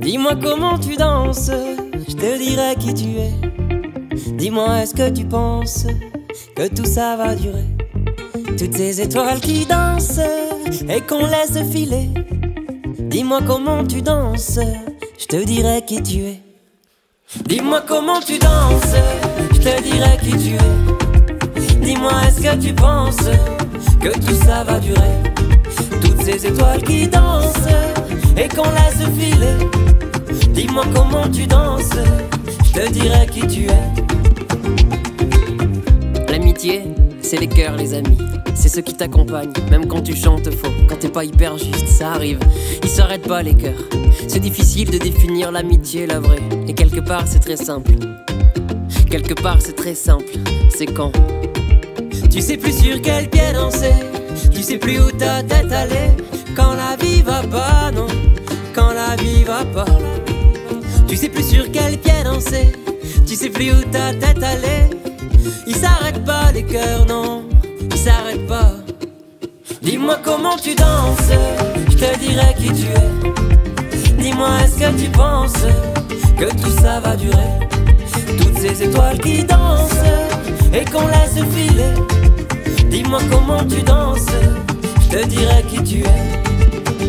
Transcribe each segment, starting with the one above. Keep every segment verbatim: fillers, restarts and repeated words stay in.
Dis-moi comment tu danses, je te dirai qui tu es. Dis-moi, est-ce que tu penses que tout ça va durer? Toutes ces étoiles qui dansent et qu'on laisse filer. Dis-moi comment tu danses, je te dirai qui tu es. Dis-moi comment tu danses, je te dirai qui tu es. Dis-moi, est-ce que tu penses que tout ça va durer? Toutes ces étoiles qui dansent et qu'on laisse filer. Dis-moi comment tu danses, je te dirai qui tu es. L'amitié, c'est les cœurs, les amis. C'est ceux qui t'accompagnent, même quand tu chantes faux. Quand t'es pas hyper juste, ça arrive. Ils s'arrêtent pas les cœurs. C'est difficile de définir l'amitié, la vraie. Et quelque part c'est très simple. Quelque part c'est très simple. C'est quand tu sais plus sur quel pied danser. Tu sais plus où ta tête aller. Quand la vie va pas, non. Quand la vie va pas. Tu sais plus sur quel pied danser. Tu sais plus où ta tête aller. Ils s'arrêtent pas les cœurs, non. Ils s'arrêtent pas. Dis-moi comment tu danses, je te dirai qui tu es. Dis-moi, est-ce que tu penses que tout ça va durer? Toutes ces étoiles qui dansent et qu'on laisse filer. Dis-moi comment tu danses, je te dirai qui tu es.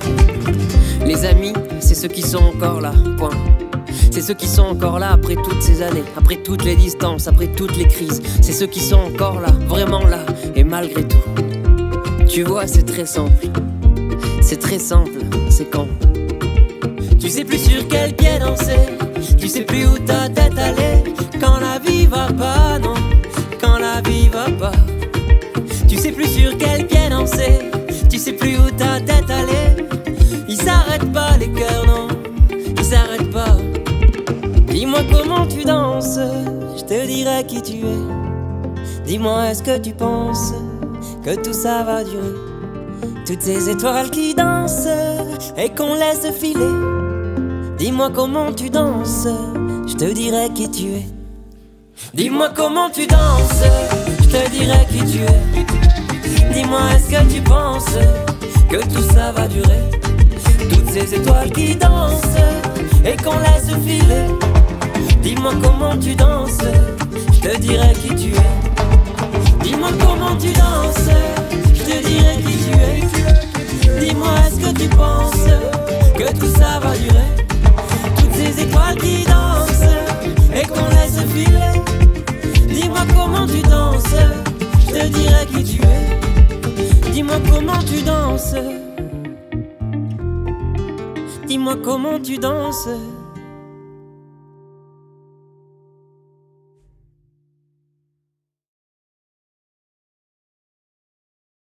Les amis, c'est ceux qui sont encore là, point. C'est ceux qui sont encore là après toutes ces années, après toutes les distances, après toutes les crises. C'est ceux qui sont encore là, vraiment là, et malgré tout. Tu vois, c'est très simple. C'est très simple, c'est quand tu sais plus sur quel pied danser. Tu sais plus où ta tête aller. Quand la vie va pas, non. Quand la vie va pas. Tu sais plus sur quel pied danser. Tu sais plus où ta tête aller. Ils s'arrêtent pas les cœurs, non. Ils s'arrêtent pas. Dis-moi comment tu danses, je te dirai qui tu es. Dis-moi, est-ce que tu penses que tout ça va durer? Toutes ces étoiles qui dansent et qu'on laisse filer. Dis-moi comment tu danses, je te dirai qui tu es. Dis-moi comment tu danses, je te dirai qui tu es. Dis-moi, est-ce que tu penses que tout ça va durer? Toutes ces étoiles qui dansent et qu'on laisse filer. Dis-moi comment tu danses, je te dirai qui tu es. Dis-moi comment tu danses, je te dirai qui tu es. Dis-moi, est-ce que tu penses que tout ça va durer? Toutes ces étoiles qui dansent et qu'on laisse filer. Dis-moi comment tu danses, je te dirai qui tu es. Dis-moi comment tu danses. Dis-moi comment tu danses.